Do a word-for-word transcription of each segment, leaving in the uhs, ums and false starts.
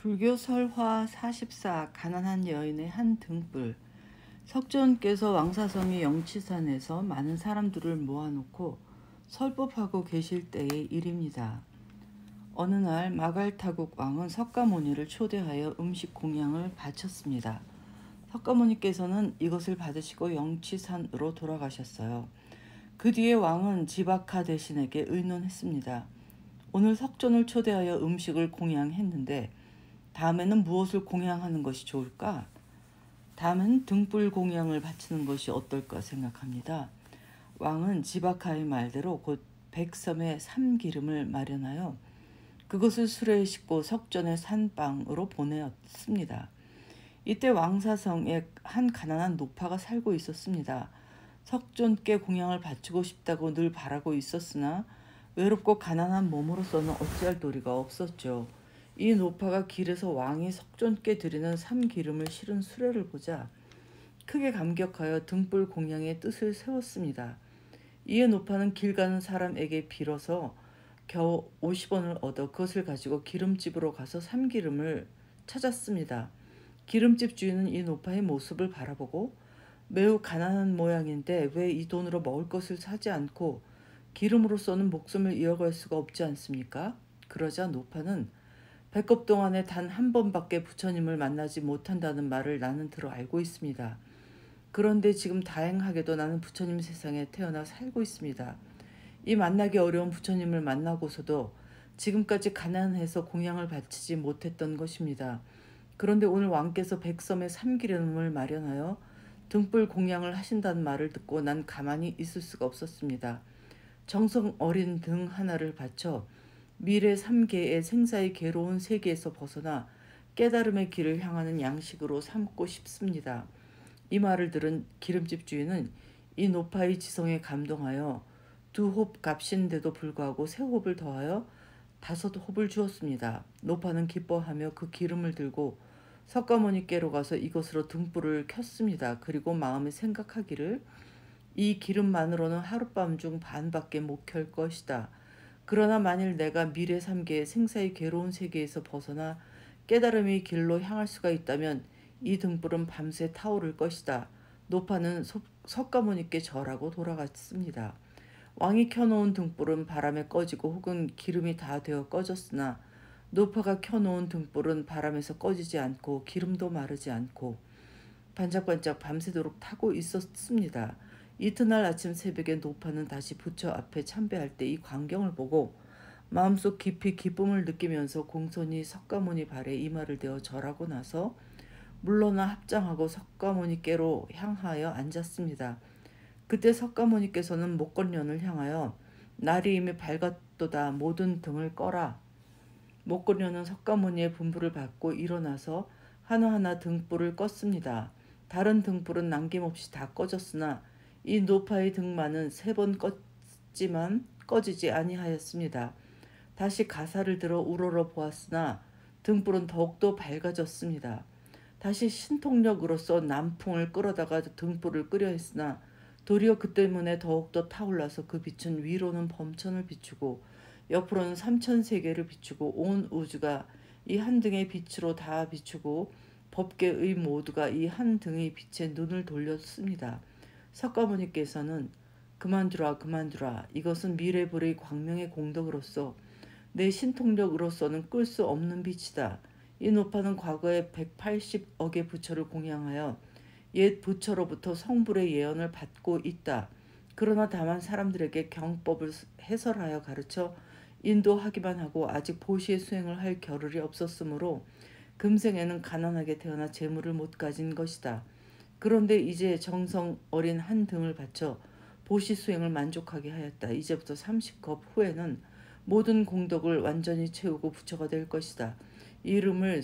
불교 설화 사십사 가난한 여인의 한 등불. 석존께서 왕사성의 영치산에서 많은 사람들을 모아놓고 설법하고 계실 때의 일입니다. 어느 날 마갈타국 왕은 석가모니를 초대하여 음식 공양을 바쳤습니다. 석가모니께서는 이것을 받으시고 영치산으로 돌아가셨어요. 그 뒤에 왕은 지바카 대신에게 의논했습니다. 오늘 석존을 초대하여 음식을 공양했는데 다음에는 무엇을 공양하는 것이 좋을까? 다음은 등불 공양을 바치는 것이 어떨까 생각합니다. 왕은 지바카의 말대로 곧 백섬에 삼기름을 마련하여 그것을 수레에 싣고 석존의 산방으로 보내었습니다. 이때 왕사성에 한 가난한 노파가 살고 있었습니다. 석존께 공양을 바치고 싶다고 늘 바라고 있었으나 외롭고 가난한 몸으로서는 어찌할 도리가 없었죠. 이 노파가 길에서 왕이 석존께 드리는 삼기름을 실은 수레를 보자 크게 감격하여 등불 공양의 뜻을 세웠습니다. 이에 노파는 길 가는 사람에게 빌어서 겨우 오십 원을 얻어 그것을 가지고 기름집으로 가서 삼기름을 찾았습니다. 기름집 주인은 이 노파의 모습을 바라보고 매우 가난한 모양인데 왜 이 돈으로 먹을 것을 사지 않고 기름으로서는 목숨을 이어갈 수가 없지 않습니까? 그러자 노파는 배꼽 동안에 단 한 번밖에 부처님을 만나지 못한다는 말을 나는 들어 알고 있습니다. 그런데 지금 다행하게도 나는 부처님 세상에 태어나 살고 있습니다. 이 만나기 어려운 부처님을 만나고서도 지금까지 가난해서 공양을 바치지 못했던 것입니다. 그런데 오늘 왕께서 백섬에 삼기름을 마련하여 등불 공양을 하신다는 말을 듣고 난 가만히 있을 수가 없었습니다. 정성 어린 등 하나를 바쳐 미래 삼계의 생사의 괴로운 세계에서 벗어나 깨달음의 길을 향하는 양식으로 삼고 싶습니다. 이 말을 들은 기름집 주인은 이 노파의 지성에 감동하여 두 홉 값인데도 불구하고 세 홉을 더하여 다섯 홉을 주었습니다. 노파는 기뻐하며 그 기름을 들고 석가모니께로 가서 이것으로 등불을 켰습니다. 그리고 마음에 생각하기를 이 기름만으로는 하룻밤 중 반밖에 못 켤 것이다. 그러나 만일 내가 미래 삼계의 생사의 괴로운 세계에서 벗어나 깨달음의 길로 향할 수가 있다면 이 등불은 밤새 타오를 것이다. 노파는 석가모니께 절하고 돌아갔습니다. 왕이 켜놓은 등불은 바람에 꺼지고 혹은 기름이 다 되어 꺼졌으나 노파가 켜놓은 등불은 바람에서 꺼지지 않고 기름도 마르지 않고 반짝반짝 밤새도록 타고 있었습니다. 이튿날 아침 새벽에 노파는 다시 부처 앞에 참배할 때 이 광경을 보고 마음속 깊이 기쁨을 느끼면서 공손히 석가모니 발에 이마를 대어 절하고 나서 물러나 합장하고 석가모니께로 향하여 앉았습니다. 그때 석가모니께서는 목건련을 향하여 날이 이미 밝았도다. 모든 등을 꺼라. 목건련은 석가모니의 분부를 받고 일어나서 하나하나 등불을 껐습니다. 다른 등불은 남김없이 다 꺼졌으나 이 노파의 등만은 세 번 껐지만 꺼지지 아니하였습니다. 다시 가사를 들어 우러러 보았으나 등불은 더욱더 밝아졌습니다. 다시 신통력으로서 남풍을 끌어다가 등불을 끄려 했으나 도리어 그 때문에 더욱더 타올라서 그 빛은 위로는 범천을 비추고 옆으로는 삼천세계를 비추고 온 우주가 이 한 등의 빛으로 다 비추고 법계의 모두가 이 한 등의 빛에 눈을 돌렸습니다. 석가모니께서는 그만두라 그만두라. 이것은 미래불의 광명의 공덕으로서 내 신통력으로서는 끌 수 없는 빛이다. 이 노파는 과거에 백팔십억의 부처를 공양하여 옛 부처로부터 성불의 예언을 받고 있다. 그러나 다만 사람들에게 경법을 해설하여 가르쳐 인도하기만 하고 아직 보시의 수행을 할 겨를이 없었으므로 금생에는 가난하게 태어나 재물을 못 가진 것이다. 그런데 이제 정성 어린 한 등을 바쳐 보시 수행을 만족하게 하였다. 이제부터 삼십 겁 후에는 모든 공덕을 완전히 채우고 부처가 될 것이다. 이름을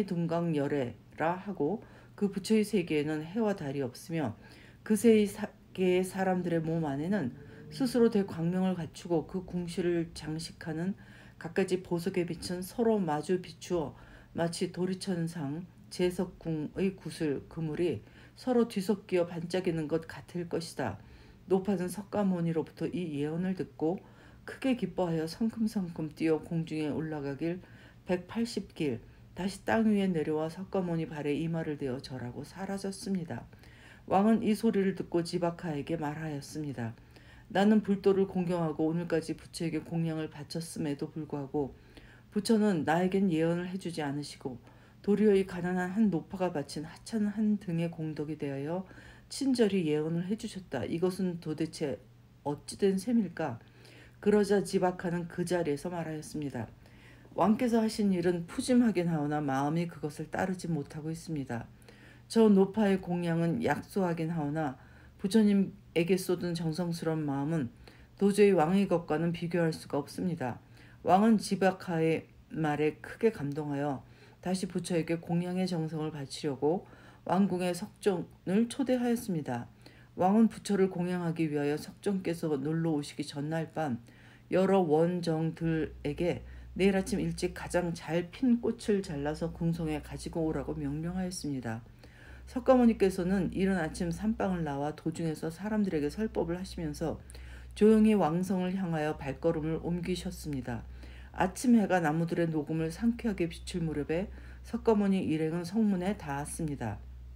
수미등강열애라 하고 그 부처의 세계에는 해와 달이 없으며 그 세계의 사람들의 몸 안에는 스스로 대광명을 갖추고 그 궁실을 장식하는 갖가지 보석에 비춘 서로 마주 비추어 마치 도리천상 제석궁의 구슬 그물이 서로 뒤섞여 반짝이는 것 같을 것이다. 노파는 석가모니로부터 이 예언을 듣고 크게 기뻐하여 성큼성큼 뛰어 공중에 올라가길 백팔십 길 다시 땅 위에 내려와 석가모니 발에 이마를 대어 절하고 사라졌습니다. 왕은 이 소리를 듣고 지바카에게 말하였습니다. 나는 불도를 공경하고 오늘까지 부처에게 공양을 바쳤음에도 불구하고 부처는 나에겐 예언을 해주지 않으시고 도리어 이 가난한 한 노파가 바친 하찮은 한 등의 공덕이 되어야 친절히 예언을 해주셨다. 이것은 도대체 어찌된 셈일까? 그러자 지바카는 그 자리에서 말하였습니다. 왕께서 하신 일은 푸짐하긴 하오나 마음이 그것을 따르지 못하고 있습니다. 저 노파의 공양은 약소하긴 하오나 부처님에게 쏟은 정성스러운 마음은 도저히 왕의 것과는 비교할 수가 없습니다. 왕은 지바카의 말에 크게 감동하여 다시 부처에게 공양의 정성을 바치려고 왕궁의 석종을 초대하였습니다. 왕은 부처를 공양하기 위하여 석종께서 놀러 오시기 전날 밤 여러 원정들에게 내일 아침 일찍 가장 잘 핀 꽃을 잘라서 궁성에 가지고 오라고 명령하였습니다. 석가모니께서는 이른 아침 산방을 나와 도중에서 사람들에게 설법을 하시면서 조용히 왕성을 향하여 발걸음을 옮기셨습니다. 아침 해가 나무들의 녹음을 상쾌하게 비출 무렵에 석가모니 일행은 성문에 닿았습니다.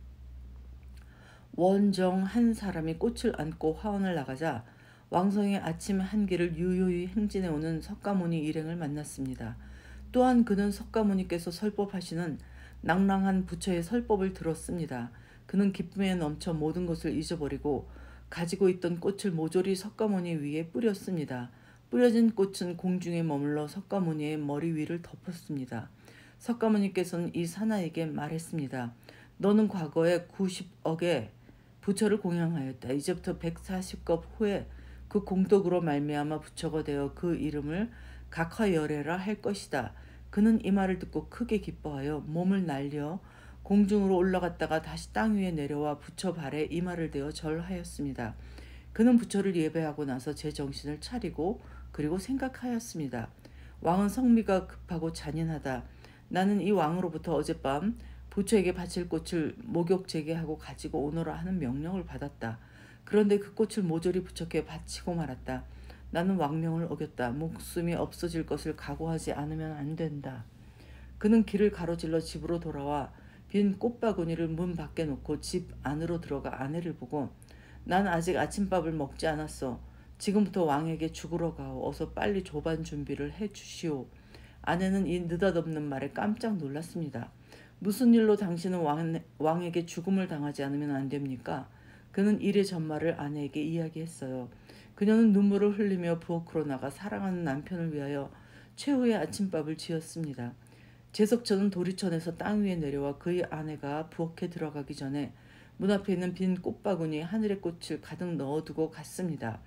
원정 한 사람이 꽃을 안고 화원을 나가자 왕성의 아침 한기를 유유히 행진해오는 석가모니 일행을 만났습니다. 또한 그는 석가모니께서 설법하시는 낭랑한 부처의 설법을 들었습니다. 그는 기쁨에 넘쳐 모든 것을 잊어버리고 가지고 있던 꽃을 모조리 석가모니 위에 뿌렸습니다. 뿌려진 꽃은 공중에 머물러 석가모니의 머리 위를 덮었습니다. 석가모니께서는 이 사나이에게 말했습니다. 너는 과거에 구십억의 부처를 공양하였다. 이제부터 백사십겁 후에 그 공덕으로 말미암아 부처가 되어 그 이름을 각화열애라 할 것이다. 그는 이 말을 듣고 크게 기뻐하여 몸을 날려 공중으로 올라갔다가 다시 땅 위에 내려와 부처 발에 이마를 대어 절하였습니다. 그는 부처를 예배하고 나서 제 정신을 차리고 그리고 생각하였습니다. 왕은 성미가 급하고 잔인하다. 나는 이 왕으로부터 어젯밤 부처에게 바칠 꽃을 목욕 재개하고 가지고 오너라 하는 명령을 받았다. 그런데 그 꽃을 모조리 부처께 바치고 말았다. 나는 왕명을 어겼다. 목숨이 없어질 것을 각오하지 않으면 안 된다. 그는 길을 가로질러 집으로 돌아와 빈 꽃바구니를 문 밖에 놓고 집 안으로 들어가 아내를 보고 난 아직 아침밥을 먹지 않았어. 지금부터 왕에게 죽으러 가오. 어서 빨리 조반 준비를 해 주시오. 아내는 이 느닷없는 말에 깜짝 놀랐습니다. 무슨 일로 당신은 왕, 왕에게 죽음을 당하지 않으면 안 됩니까? 그는 일의 전말을 아내에게 이야기했어요. 그녀는 눈물을 흘리며 부엌으로 나가 사랑하는 남편을 위하여 최후의 아침밥을 지었습니다. 제석천은 도리천에서 땅 위에 내려와 그의 아내가 부엌에 들어가기 전에 문 앞에 있는 빈 꽃바구니에 하늘의 꽃을 가득 넣어두고 갔습니다.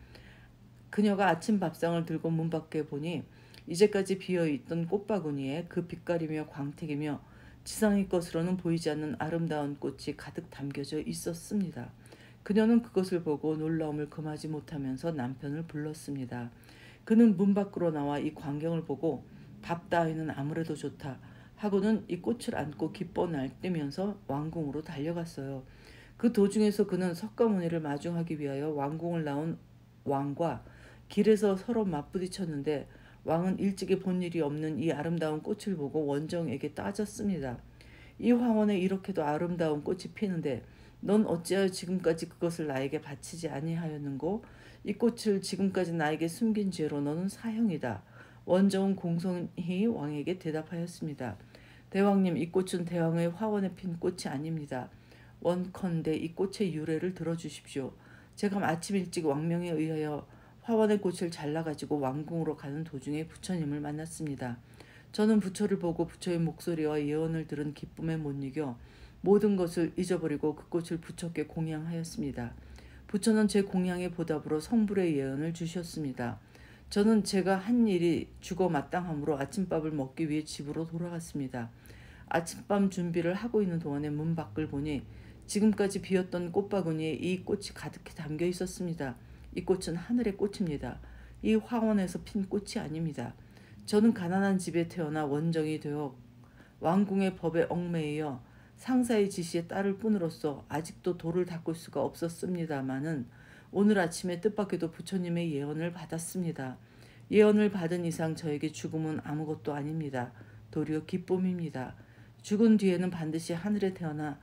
그녀가 아침 밥상을 들고 문 밖에 보니 이제까지 비어있던 꽃바구니에 그 빛깔이며 광택이며 지상의 것으로는 보이지 않는 아름다운 꽃이 가득 담겨져 있었습니다. 그녀는 그것을 보고 놀라움을 금하지 못하면서 남편을 불렀습니다. 그는 문 밖으로 나와 이 광경을 보고 밥 따위는 아무래도 좋다 하고는 이 꽃을 안고 기뻐 날뛰면서 왕궁으로 달려갔어요. 그 도중에서 그는 석가모니를 마중하기 위하여 왕궁을 나온 왕과 길에서 서로 맞부딪혔는데 왕은 일찍이 본 일이 없는 이 아름다운 꽃을 보고 원정에게 따졌습니다. 이 황원에 이렇게도 아름다운 꽃이 피는데 넌 어찌하여 지금까지 그것을 나에게 바치지 아니하였는고? 이 꽃을 지금까지 나에게 숨긴 죄로 너는 사형이다. 원정은 공손히 왕에게 대답하였습니다. 대왕님, 이 꽃은 대왕의 화원에 핀 꽃이 아닙니다. 원컨대 이 꽃의 유래를 들어주십시오. 제가 아침 일찍 왕명에 의하여 화원의 꽃을 잘라가지고 왕궁으로 가는 도중에 부처님을 만났습니다. 저는 부처를 보고 부처의 목소리와 예언을 들은 기쁨에 못 이겨 모든 것을 잊어버리고 그 꽃을 부처께 공양하였습니다. 부처는 제 공양의 보답으로 성불의 예언을 주셨습니다. 저는 제가 한 일이 죽어 마땅하므로 아침밥을 먹기 위해 집으로 돌아갔습니다. 아침밥 준비를 하고 있는 동안에 문 밖을 보니 지금까지 비었던 꽃바구니에 이 꽃이 가득히 담겨 있었습니다. 이 꽃은 하늘의 꽃입니다. 이 황원에서 핀 꽃이 아닙니다. 저는 가난한 집에 태어나 원정이 되어 왕궁의 법에 얽매이어 상사의 지시에 따를 뿐으로써 아직도 도를 닦을 수가 없었습니다마는 오늘 아침에 뜻밖에도 부처님의 예언을 받았습니다. 예언을 받은 이상 저에게 죽음은 아무것도 아닙니다. 도리어 기쁨입니다. 죽은 뒤에는 반드시 하늘에 태어나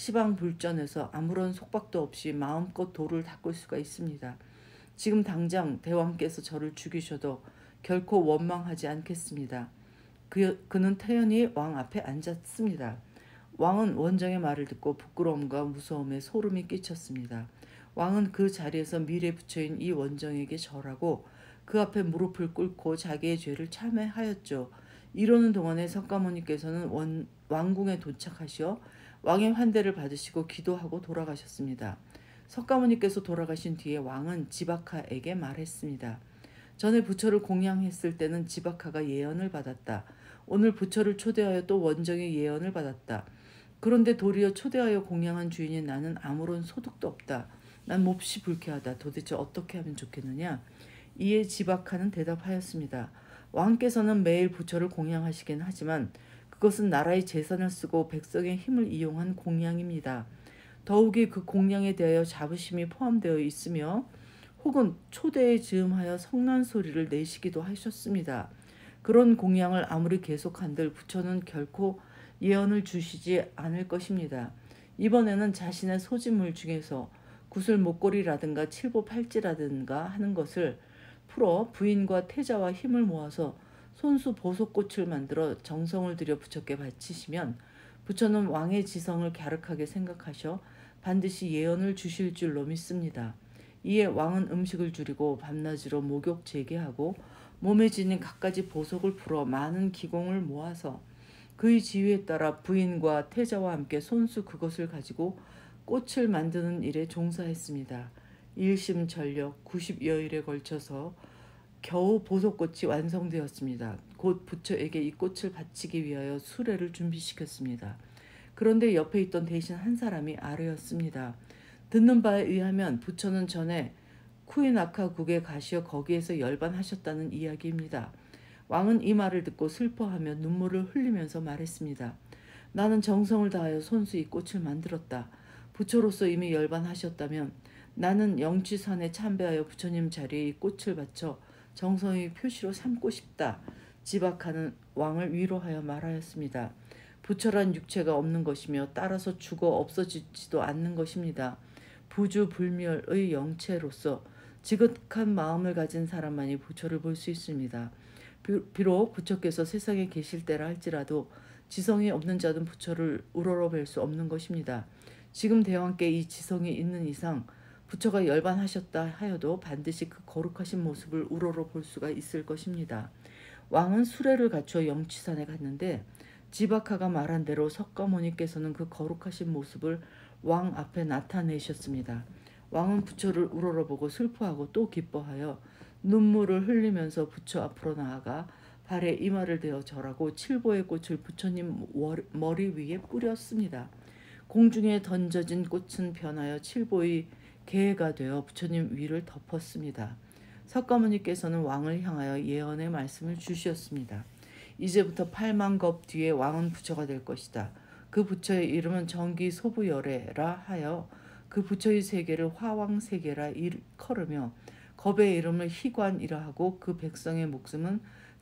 시방불전에서 아무런 속박도 없이 마음껏 도를 닦을 수가 있습니다. 지금 당장 대왕께서 저를 죽이셔도 결코 원망하지 않겠습니다. 그, 그는 태연히 왕 앞에 앉았습니다. 왕은 원정의 말을 듣고 부끄러움과 무서움에 소름이 끼쳤습니다. 왕은 그 자리에서 밀에 붙여인 이 원정에게 절하고 그 앞에 무릎을 꿇고 자기의 죄를 참회하였죠. 이러는 동안에 석가모니께서는 원, 왕궁에 도착하시어 왕의 환대를 받으시고 기도하고 돌아가셨습니다. 석가모니께서 돌아가신 뒤에 왕은 지바카에게 말했습니다. 전에 부처를 공양했을 때는 지바카가 예언을 받았다. 오늘 부처를 초대하여 또 원정의 예언을 받았다. 그런데 도리어 초대하여 공양한 주인인 나는 아무런 소득도 없다. 난 몹시 불쾌하다. 도대체 어떻게 하면 좋겠느냐? 이에 지바카는 대답하였습니다. 왕께서는 매일 부처를 공양하시긴 하지만 그것은 나라의 재산을 쓰고 백성의 힘을 이용한 공양입니다. 더욱이 그 공양에 대하여 자부심이 포함되어 있으며 혹은 초대에 즈음하여 성난 소리를 내시기도 하셨습니다. 그런 공양을 아무리 계속한들 부처는 결코 예언을 주시지 않을 것입니다. 이번에는 자신의 소지물 중에서 구슬 목걸이라든가 칠보 팔찌라든가 하는 것을 풀어 부인과 태자와 힘을 모아서 손수 보석꽃을 만들어 정성을 들여 부처께 바치시면 부처는 왕의 지성을 갸륵하게 생각하셔 반드시 예언을 주실 줄로 믿습니다. 이에 왕은 음식을 줄이고 밤낮으로 목욕 재개하고 몸에 지닌 갖가지 보석을 풀어 많은 기공을 모아서 그의 지휘에 따라 부인과 태자와 함께 손수 그것을 가지고 꽃을 만드는 일에 종사했습니다. 일심전력 구십여일에 걸쳐서 겨우 보석꽃이 완성되었습니다. 곧 부처에게 이 꽃을 바치기 위하여 수레를 준비시켰습니다. 그런데 옆에 있던 대신 한 사람이 아뢰었습니다. 듣는 바에 의하면 부처는 전에 쿠이나카국에 가시어 거기에서 열반하셨다는 이야기입니다. 왕은 이 말을 듣고 슬퍼하며 눈물을 흘리면서 말했습니다. 나는 정성을 다하여 손수 이 꽃을 만들었다. 부처로서 이미 열반하셨다면 나는 영취산에 참배하여 부처님 자리에 이 꽃을 바쳐 정성의 표시로 삼고 싶다. 지바카는 왕을 위로하여 말하였습니다. 부처란 육체가 없는 것이며 따라서 죽어 없어지지도 않는 것입니다. 부주불멸의 영체로서 지극한 마음을 가진 사람만이 부처를 볼 수 있습니다. 비록 부처께서 세상에 계실 때라 할지라도 지성이 없는 자는 부처를 우러러뵐 수 없는 것입니다. 지금 대왕께 이 지성이 있는 이상 부처가 열반하셨다 하여도 반드시 그 거룩하신 모습을 우러러 볼 수가 있을 것입니다. 왕은 수레를 갖추어 영취산에 갔는데 지바카가 말한 대로 석가모니께서는 그 거룩하신 모습을 왕 앞에 나타내셨습니다. 왕은 부처를 우러러보고 슬퍼하고 또 기뻐하여 눈물을 흘리면서 부처 앞으로 나아가 발에 이마를 대어 절하고 칠보의 꽃을 부처님 머리 위에 뿌렸습니다. 공중에 던져진 꽃은 변하여 칠보의 개가 되어 부처님 위를 덮었습니다. 석가모니께서는 왕을 향하여 예언의 말씀을 주셨습니다. 이제부터 팔만 겁 뒤에 왕은 부처가 될 것이다. 그 부처의 이름은 정기소부열애라 하여 그 부처의 세계를 화왕세계라 일컬으며 겁의 이름을 희관이라 하고 그 백성의 목숨은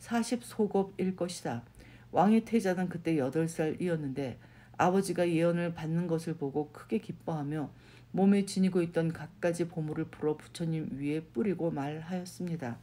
사십소겁일 것이다. 왕의 태자는 그때 여덟 살이었는데 아버지가 예언을 받는 것을 보고 크게 기뻐하며 몸에 지니고 있던 갖가지 보물을 풀어 부처님 위에 뿌리고 말하였습니다.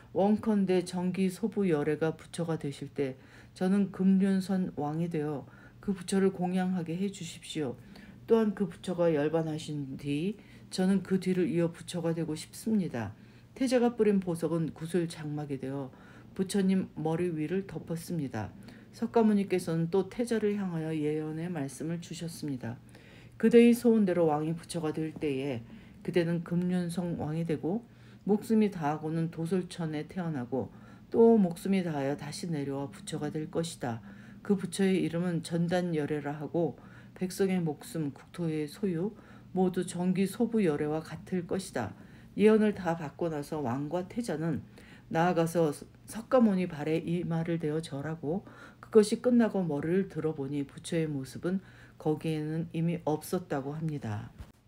원컨대 정기소부열애가 부처가 되실 때 저는 금륜선 왕이 되어 그 부처를 공양하게 해 주십시오. 또한 그 부처가 열반하신 뒤 저는 그 뒤를 이어 부처가 되고 싶습니다. 태자가 뿌린 보석은 구슬 장막이 되어 부처님 머리 위를 덮었습니다. 석가모니께서는 또 태자를 향하여 예언의 말씀을 주셨습니다. 그대의 소원대로 왕이 부처가 될 때에 그대는 금륜성 왕이 되고 목숨이 다하고는 도솔천에 태어나고 또 목숨이 다하여 다시 내려와 부처가 될 것이다. 그 부처의 이름은 전단열애라 하고 백성의 목숨, 국토의 소유 모두 정기소부열애와 같을 것이다. 예언을 다 받고 나서 왕과 태자는 나아가서 석가모니 발에 이마를 대어 절하고 그것이 끝나고 머리를 들어보니 부처의 모습은 거기에는 이미 없었다고 합니다.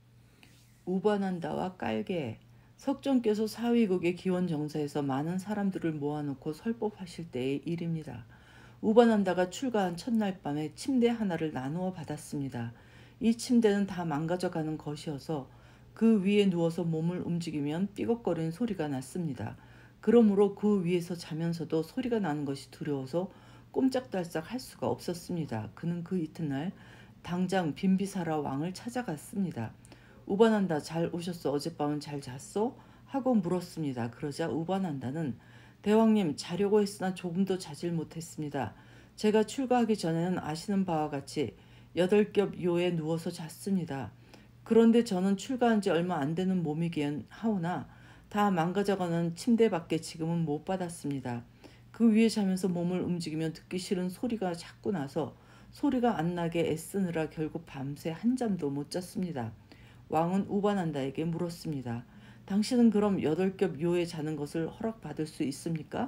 우바난다와 깔개 석존께서 사위국의 기원정사에서 많은 사람들을 모아놓고 설법하실 때의 일입니다. 우바난다가 출가한 첫날 밤에 침대 하나를 나누어 받았습니다. 이 침대는 다 망가져가는 것이어서 그 위에 누워서 몸을 움직이면 삐걱거리는 소리가 났습니다. 그러므로 그 위에서 자면서도 소리가 나는 것이 두려워서 꼼짝달싹 할 수가 없었습니다. 그는 그 이튿날 당장 빈비사라 왕을 찾아갔습니다. 우바난다, 잘 오셨어? 어젯밤은 잘 잤소? 하고 물었습니다. 그러자 우바난다는 대왕님, 자려고 했으나 조금도 자질 못했습니다. 제가 출가하기 전에는 아시는 바와 같이 여덟 겹 요에 누워서 잤습니다. 그런데 저는 출가한 지 얼마 안 되는 몸이긴 하오나 다 망가져가는 침대밖에 지금은 못 받았습니다. 그 위에 자면서 몸을 움직이면 듣기 싫은 소리가 자꾸 나서 소리가 안 나게 애쓰느라 결국 밤새 한잠도 못 잤습니다. 왕은 우바난다에게 물었습니다. 당신은 그럼 여덟 겹 요에 자는 것을 허락받을 수 있습니까?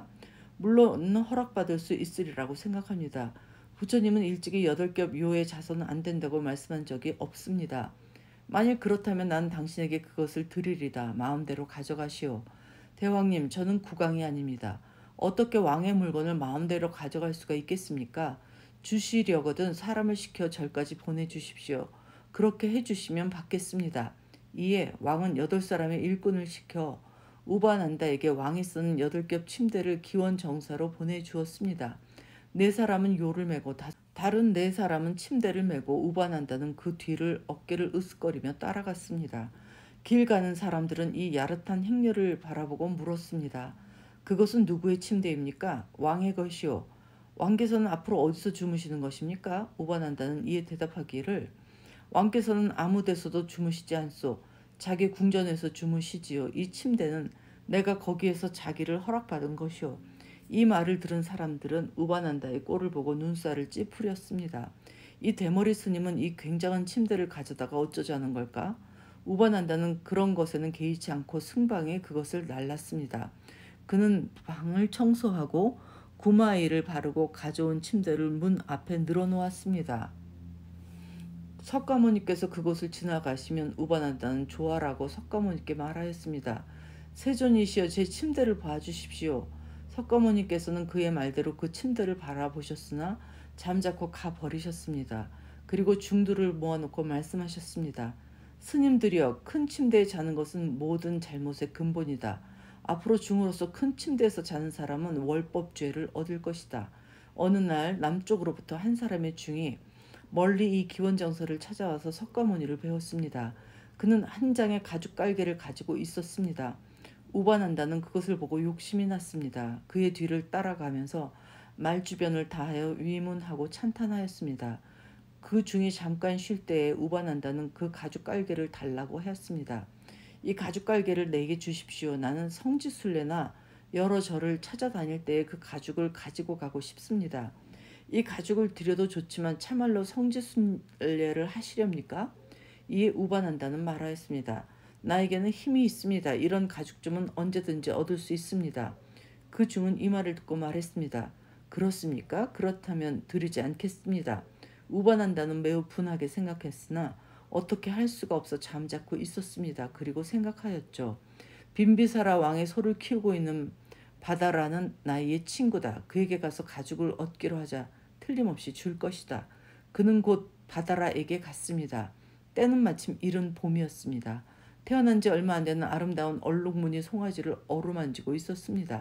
물론 허락받을 수 있으리라고 생각합니다. 부처님은 일찍이 여덟 겹 요에 자서는 안 된다고 말씀한 적이 없습니다. 만일 그렇다면 난 당신에게 그것을 드리리다. 마음대로 가져가시오. 대왕님, 저는 국왕이 아닙니다. 어떻게 왕의 물건을 마음대로 가져갈 수가 있겠습니까? 주시려거든 사람을 시켜 절까지 보내주십시오. 그렇게 해주시면 받겠습니다. 이에 왕은 여덟 사람의 일꾼을 시켜 우바난다에게 왕이 쓰는 여덟 겹 침대를 기원정사로 보내주었습니다. 네 사람은 요를 메고 다, 다른 네 사람은 침대를 메고 우바난다는 그 뒤를 어깨를 으쓱거리며 따라갔습니다. 길 가는 사람들은 이 야릇한 행렬을 바라보고 물었습니다. 그것은 누구의 침대입니까? 왕의 것이요. 왕께서는 앞으로 어디서 주무시는 것입니까? 우바난다는 이에 대답하기를 왕께서는 아무 데서도 주무시지 않소. 자기 궁전에서 주무시지요. 이 침대는 내가 거기에서 자기를 허락받은 것이요. 이 말을 들은 사람들은 우바난다의 꼴을 보고 눈살을 찌푸렸습니다. 이 대머리 스님은 이 굉장한 침대를 가져다가 어쩌자는 걸까? 우바난다는 그런 것에는 개의치 않고 승방에 그것을 날랐습니다. 그는 방을 청소하고 구마이를 바르고 가져온 침대를 문 앞에 늘어놓았습니다. 석가모니께서 그곳을 지나가시면 우바난다는 조아라고 석가모니께 말하였습니다. 세존이시여, 제 침대를 봐주십시오. 석가모니께서는 그의 말대로 그 침대를 바라보셨으나 잠자코 가버리셨습니다. 그리고 중두를 모아놓고 말씀하셨습니다. 스님들이여, 큰 침대에 자는 것은 모든 잘못의 근본이다. 앞으로 중으로서 큰 침대에서 자는 사람은 월법죄를 얻을 것이다. 어느 날 남쪽으로부터 한 사람의 중이 멀리 이 기원정서를 찾아와서 석가모니를 배웠습니다. 그는 한 장의 가죽 깔개를 가지고 있었습니다. 우바난다는 그것을 보고 욕심이 났습니다. 그의 뒤를 따라가면서 말주변을 다하여 위문하고 찬탄하였습니다. 그 중이 잠깐 쉴 때에 우바난다는 그 가죽 깔개를 달라고 하였습니다. 이 가죽 깔개를 내게 주십시오. 나는 성지순례나 여러 절을 찾아다닐 때에 그 가죽을 가지고 가고 싶습니다. 이 가죽을 드려도 좋지만 참말로 성지순례를 하시렵니까? 이에 우바난다는 말하였습니다. 나에게는 힘이 있습니다. 이런 가죽쯤은 언제든지 얻을 수 있습니다. 그 중은 이 말을 듣고 말했습니다. 그렇습니까? 그렇다면 드리지 않겠습니다. 우바난다는 매우 분하게 생각했으나 어떻게 할 수가 없어 잠자코 있었습니다. 그리고 생각하였죠. 빈비사라 왕의 소를 키우고 있는 바다라는 나이의 친구다. 그에게 가서 가죽을 얻기로 하자 틀림없이 줄 것이다. 그는 곧 바다라에게 갔습니다. 때는 마침 이른 봄이었습니다. 태어난 지 얼마 안 되는 아름다운 얼룩무늬 송아지를 어루만지고 있었습니다.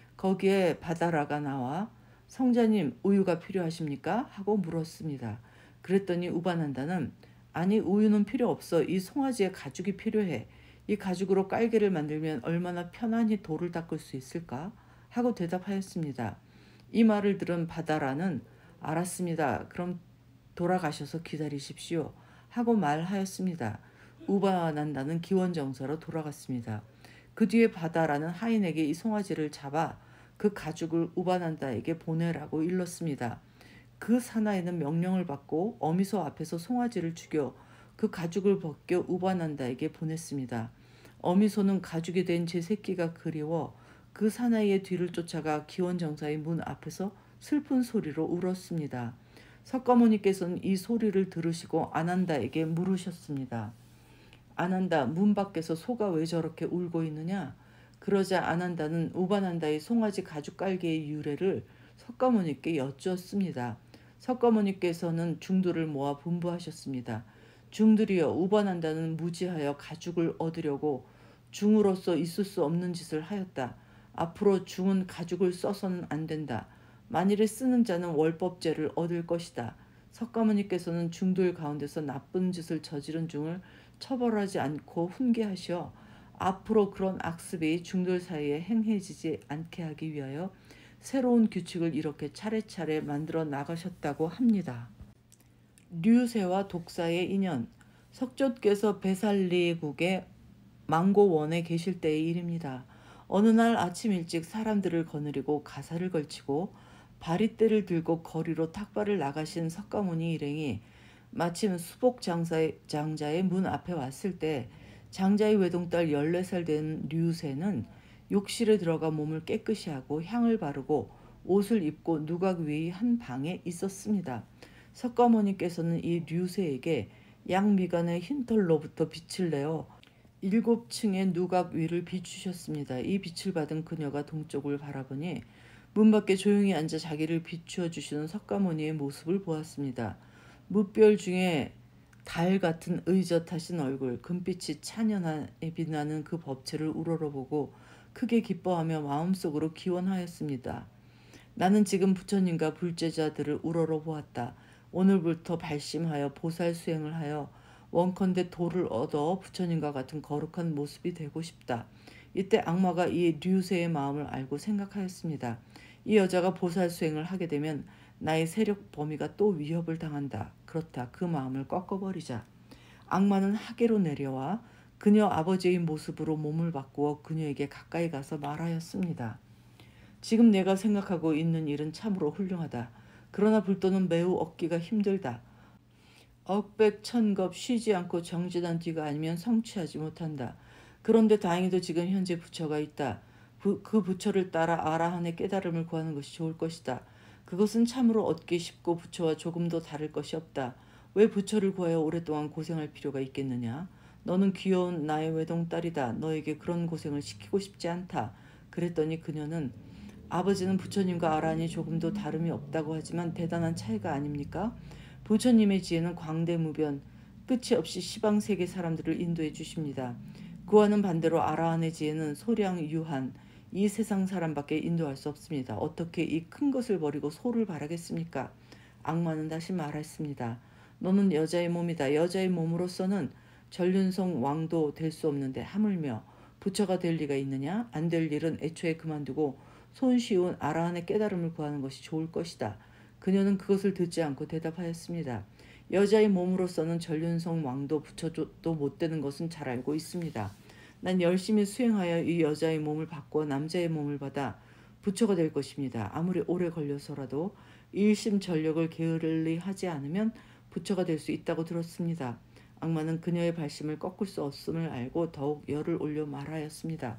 거기에 바다라가 나와 성자님, 우유가 필요하십니까? 하고 물었습니다. 그랬더니 우바난다는 아니, 우유는 필요 없어. 이 송아지의 가죽이 필요해. 이 가죽으로 깔개를 만들면 얼마나 편안히 돌을 닦을 수 있을까? 하고 대답하였습니다. 이 말을 들은 바다라는 알았습니다. 그럼 돌아가셔서 기다리십시오. 하고 말하였습니다. 우바난다는 기원정사로 돌아갔습니다. 그 뒤에 바다라는 하인에게 이 송아지를 잡아 그 가죽을 우바난다에게 보내라고 일렀습니다. 그 사나이는 명령을 받고 어미소 앞에서 송아지를 죽여 그 가죽을 벗겨 우바난다에게 보냈습니다. 어미소는 가죽이 된 제 새끼가 그리워 그 사나이의 뒤를 쫓아가 기원정사의 문 앞에서 슬픈 소리로 울었습니다. 석가모니께서는 이 소리를 들으시고 아난다에게 물으셨습니다. 아난다, 문 밖에서 소가 왜 저렇게 울고 있느냐? 그러자 아난다는 우바난다의 송아지 가죽 깔개의 유래를 석가모니께 여쭈었습니다. 석가모니께서는 중들을 모아 분부하셨습니다. 중들이여, 우번한다는 무지하여 가죽을 얻으려고 중으로서 있을 수 없는 짓을 하였다. 앞으로 중은 가죽을 써서는 안 된다. 만일에 쓰는 자는 월법죄를 얻을 것이다. 석가모니께서는 중들 가운데서 나쁜 짓을 저지른 중을 처벌하지 않고 훈계하시어 앞으로 그런 악습이 중들 사이에 행해지지 않게 하기 위하여 새로운 규칙을 이렇게 차례차례 만들어 나가셨다고 합니다. 류세와 독사의 인연. 석조께서 베살리국의 망고원에 계실 때의 일입니다. 어느 날 아침 일찍 사람들을 거느리고 가사를 걸치고 바리떼를 들고 거리로 탁발을 나가신 석가모니 일행이 마침 수복 장사의, 장자의 문 앞에 왔을 때 장자의 외동딸 열네 살 된 류세는 욕실에 들어가 몸을 깨끗이 하고 향을 바르고 옷을 입고 누각 위의 한 방에 있었습니다. 석가모니께서는 이 류세에게 양미간의 흰털로부터 빛을 내어 일곱 층의 누각 위를 비추셨습니다. 이 빛을 받은 그녀가 동쪽을 바라보니 문 밖에 조용히 앉아 자기를 비추어 주시는 석가모니의 모습을 보았습니다. 무별 중에 달 같은 의젓하신 얼굴, 금빛이 찬연하게 빛나는 그 법체를 우러러보고 크게 기뻐하며 마음속으로 기원하였습니다. 나는 지금 부처님과 불제자들을 우러러보았다. 오늘부터 발심하여 보살 수행을 하여 원컨대 도를 얻어 부처님과 같은 거룩한 모습이 되고 싶다. 이때 악마가 이 류세의 마음을 알고 생각하였습니다. 이 여자가 보살 수행을 하게 되면 나의 세력 범위가 또 위협을 당한다. 그렇다. 그 마음을 꺾어버리자. 악마는 하계로 내려와 그녀 아버지의 모습으로 몸을 바꾸어 그녀에게 가까이 가서 말하였습니다. 지금 내가 생각하고 있는 일은 참으로 훌륭하다. 그러나 불도는 매우 얻기가 힘들다. 억백천겁 쉬지 않고 정진한 뒤가 아니면 성취하지 못한다. 그런데 다행히도 지금 현재 부처가 있다. 부, 그 부처를 따라 아라한의 깨달음을 구하는 것이 좋을 것이다. 그것은 참으로 얻기 쉽고 부처와 조금도 다를 것이 없다. 왜 부처를 구하여 오랫동안 고생할 필요가 있겠느냐? 너는 귀여운 나의 외동딸이다. 너에게 그런 고생을 시키고 싶지 않다. 그랬더니 그녀는 아버지는 부처님과 아라한이 조금도 다름이 없다고 하지만 대단한 차이가 아닙니까? 부처님의 지혜는 광대무변, 끝이 없이 시방세계 사람들을 인도해 주십니다. 그와는 반대로 아라한의 지혜는 소량 유한, 이 세상 사람밖에 인도할 수 없습니다. 어떻게 이 큰 것을 버리고 소를 바라겠습니까? 악마는 다시 말했습니다. 너는 여자의 몸이다. 여자의 몸으로서는 전륜성 왕도 될 수 없는데 하물며 부처가 될 리가 있느냐? 안 될 일은 애초에 그만두고 손쉬운 아라한의 깨달음을 구하는 것이 좋을 것이다. 그녀는 그것을 듣지 않고 대답하였습니다. 여자의 몸으로서는 전륜성 왕도 부처도 못 되는 것은 잘 알고 있습니다. 난 열심히 수행하여 이 여자의 몸을 바꾸어 남자의 몸을 받아 부처가 될 것입니다. 아무리 오래 걸려서라도 일심전력을 게을리 하지 않으면 부처가 될 수 있다고 들었습니다. 악마는 그녀의 발심을 꺾을 수 없음을 알고 더욱 열을 올려 말하였습니다.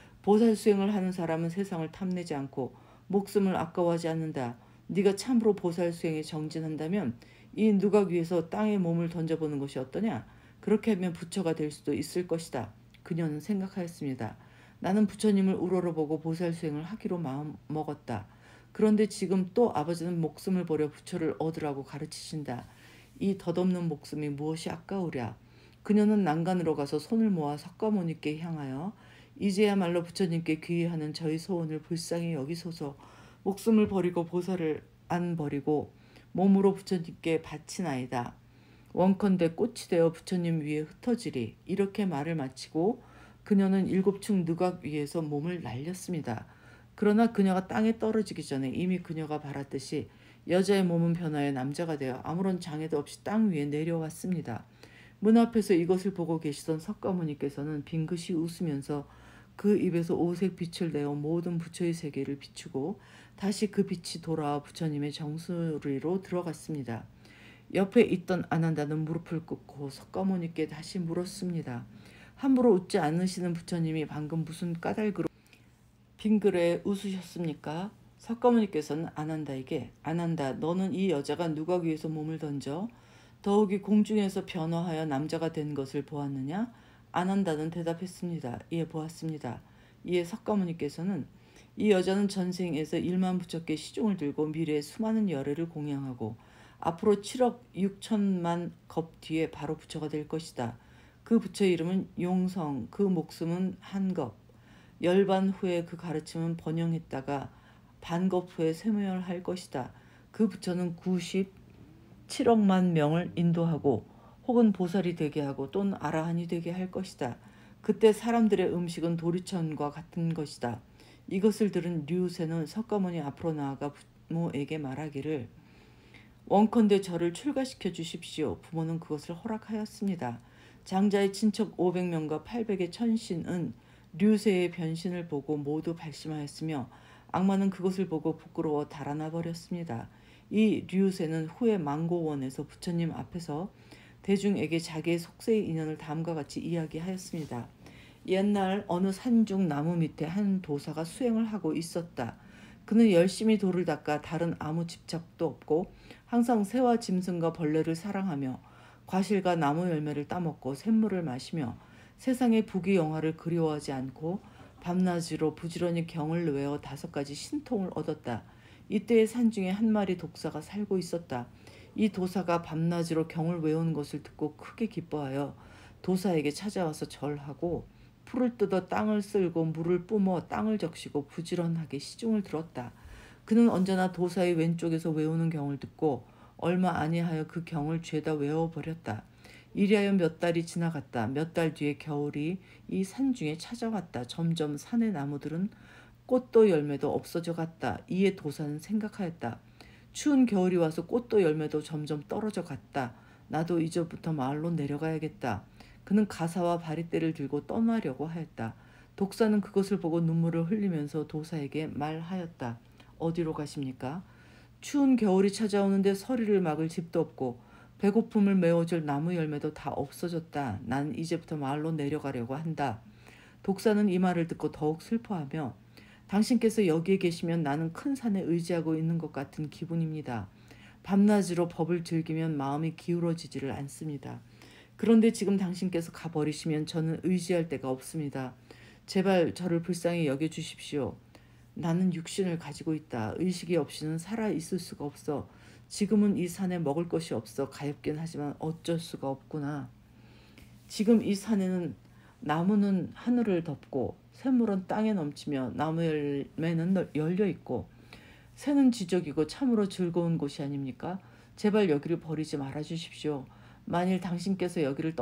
보살 수행을 하는 사람은 세상을 탐내지 않고 목숨을 아까워하지 않는다. 네가 참으로 보살 수행에 정진한다면 이 누각 위에서 땅에 몸을 던져보는 것이 어떠냐? 그렇게 하면 부처가 될 수도 있을 것이다. 그녀는 생각하였습니다. 나는 부처님을 우러러보고 보살 수행을 하기로 마음먹었다. 그런데 지금 또 아버지는 목숨을 버려 부처를 얻으라고 가르치신다. 이 덧없는 목숨이 무엇이 아까우랴. 그녀는 난간으로 가서 손을 모아 석가모니께 향하여 이제야말로 부처님께 귀의하는 저희 소원을 불쌍히 여기소서. 목숨을 버리고 보살을 안 버리고 몸으로 부처님께 바치나이다. 원컨대 꽃이 되어 부처님 위에 흩어지리. 이렇게 말을 마치고 그녀는 일곱층 누각 위에서 몸을 날렸습니다. 그러나 그녀가 땅에 떨어지기 전에 이미 그녀가 바랐듯이 여자의 몸은 변하여 남자가 되어 아무런 장애도 없이 땅 위에 내려왔습니다. 문 앞에서 이것을 보고 계시던 석가모니께서는 빙긋이 웃으면서 그 입에서 오색 빛을 내어 모든 부처의 세계를 비추고 다시 그 빛이 돌아와 부처님의 정수리로 들어갔습니다. 옆에 있던 아난다는 무릎을 꿇고 석가모니께 다시 물었습니다. 함부로 웃지 않으시는 부처님이 방금 무슨 까닭으로 빙그레 웃으셨습니까? 석가모니께서는 아난다에게 아난다, 너는 이 여자가 누각 위에서 몸을 던져 더욱이 공중에서 변화하여 남자가 된 것을 보았느냐? 아난다는 대답했습니다. 예, 보았습니다. 이에 석가모니께서는 이 여자는 전생에서 일만 부처께 시중을 들고 미래의 수많은 열애를 공양하고 앞으로 칠억 육천만 겁 뒤에 바로 부처가 될 것이다. 그 부처의 이름은 용성, 그 목숨은 한겁. 열반 후에 그 가르침은 번영했다가 반겁 후에 쇠멸할 것이다. 그 부처는 구십칠억만 명을 인도하고 혹은 보살이 되게 하고 또는 아라한이 되게 할 것이다. 그때 사람들의 음식은 도리천과 같은 것이다. 이것을 들은 류세는 석가모니 앞으로 나아가 부모에게 말하기를 원컨대 저를 출가시켜 주십시오. 부모는 그것을 허락하였습니다. 장자의 친척 오백 명과 팔백의 천신은 류세의 변신을 보고 모두 발심하였으며 악마는 그것을 보고 부끄러워 달아나 버렸습니다. 이 류세는 후에 망고원에서 부처님 앞에서 대중에게 자기의 속세의 인연을 다음과 같이 이야기하였습니다. 옛날 어느 산중 나무 밑에 한 도사가 수행을 하고 있었다. 그는 열심히 돌을 닦아 다른 아무 집착도 없고 항상 새와 짐승과 벌레를 사랑하며 과실과 나무 열매를 따먹고 샘물을 마시며 세상의 부귀영화를 그리워하지 않고 밤낮으로 부지런히 경을 외워 다섯 가지 신통을 얻었다. 이때의 산중에 한 마리 독사가 살고 있었다. 이 도사가 밤낮으로 경을 외우는 것을 듣고 크게 기뻐하여 도사에게 찾아와서 절하고 풀을 뜯어 땅을 쓸고 물을 뿜어 땅을 적시고 부지런하게 시중을 들었다. 그는 언제나 도사의 왼쪽에서 외우는 경을 듣고 얼마 아니하여 그 경을 죄다 외워버렸다. 이리하여 몇 달이 지나갔다. 몇 달 뒤에 겨울이 이 산중에 찾아왔다. 점점 산의 나무들은 꽃도 열매도 없어져 갔다. 이에 도사는 생각하였다. 추운 겨울이 와서 꽃도 열매도 점점 떨어져 갔다. 나도 이제부터 마을로 내려가야겠다. 그는 가사와 바리떼를 들고 떠나려고 하였다. 독사는 그것을 보고 눈물을 흘리면서 도사에게 말하였다. 어디로 가십니까? 추운 겨울이 찾아오는데 서리를 막을 집도 없고 배고픔을 메워줄 나무 열매도 다 없어졌다. 난 이제부터 마을로 내려가려고 한다. 독사는 이 말을 듣고 더욱 슬퍼하며 당신께서 여기에 계시면 나는 큰 산에 의지하고 있는 것 같은 기분입니다. 밤낮으로 법을 즐기면 마음이 기울어지지를 않습니다. 그런데 지금 당신께서 가버리시면 저는 의지할 데가 없습니다. 제발 저를 불쌍히 여겨주십시오. 나는 육신을 가지고 있다. 의식이 없이는 살아있을 수가 없어. 지금은 이 산에 먹을 것이 없어 가엾긴 하지만 어쩔 수가 없구나. 지금 이 산에는 나무는 하늘을 덮고 샘물은 땅에 넘치며 나무 열매는 열려 있고 새는 지적이고 참으로 즐거운 곳이 아닙니까? 제발 여기를 버리지 말아 주십시오. 만일 당신께서 여기를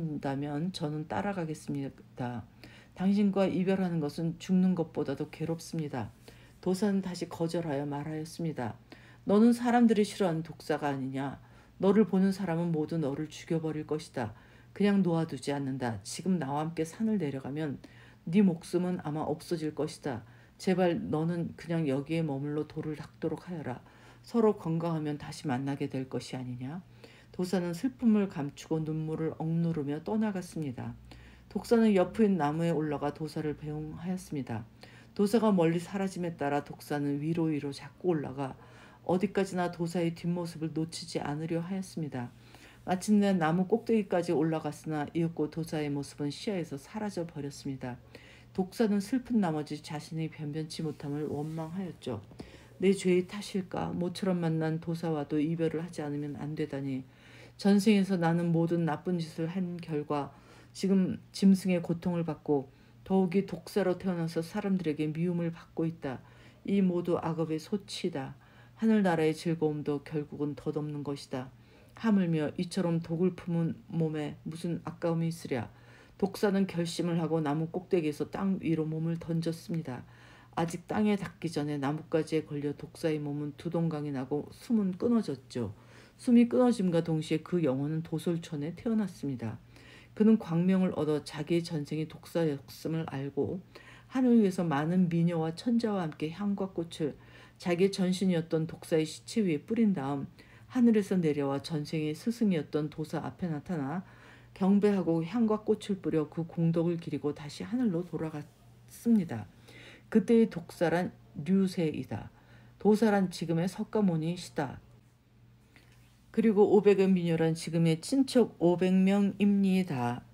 떠나신다면 저는 따라가겠습니다. 당신과 이별하는 것은 죽는 것보다도 괴롭습니다. 도사는 다시 거절하여 말하였습니다. 너는 사람들이 싫어하는 독사가 아니냐. 너를 보는 사람은 모두 너를 죽여버릴 것이다. 그냥 놓아두지 않는다. 지금 나와 함께 산을 내려가면 네 목숨은 아마 없어질 것이다. 제발 너는 그냥 여기에 머물러 돌을 닦도록 하여라. 서로 건강하면 다시 만나게 될 것이 아니냐. 도사는 슬픔을 감추고 눈물을 억누르며 떠나갔습니다. 독사는 옆인 나무에 올라가 도사를 배웅하였습니다. 도사가 멀리 사라짐에 따라 독사는 위로 위로 자꾸 올라가 어디까지나 도사의 뒷모습을 놓치지 않으려 하였습니다. 마침내 나무 꼭대기까지 올라갔으나 이윽고 도사의 모습은 시야에서 사라져 버렸습니다. 독사는 슬픈 나머지 자신이 변변치 못함을 원망하였죠. 내 죄의 탓일까? 모처럼 만난 도사와도 이별을 하지 않으면 안 되다니. 전생에서 나는 모든 나쁜 짓을 한 결과 지금 짐승의 고통을 받고 더욱이 독사로 태어나서 사람들에게 미움을 받고 있다. 이 모두 악업의 소치다. 하늘나라의 즐거움도 결국은 덧없는 것이다. 하물며 이처럼 독을 품은 몸에 무슨 아까움이 있으랴. 독사는 결심을 하고 나무 꼭대기에서 땅 위로 몸을 던졌습니다. 아직 땅에 닿기 전에 나뭇가지에 걸려 독사의 몸은 두동강이 나고 숨은 끊어졌죠. 숨이 끊어짐과 동시에 그 영혼은 도솔촌에 태어났습니다. 그는 광명을 얻어 자기의 전생이 독사였음을 알고 하늘 위에서 많은 미녀와 천자와 함께 향과 꽃을 자기의 전신이었던 독사의 시체 위에 뿌린 다음 하늘에서 내려와 전생의 스승이었던 도사 앞에 나타나 경배하고 향과 꽃을 뿌려 그 공덕을 기리고 다시 하늘로 돌아갔습니다. 그때의 독사란 류세이다. 도사란 지금의 석가모니시다. 그리고 오백의 미녀란 지금의 친척 오백 명입니다.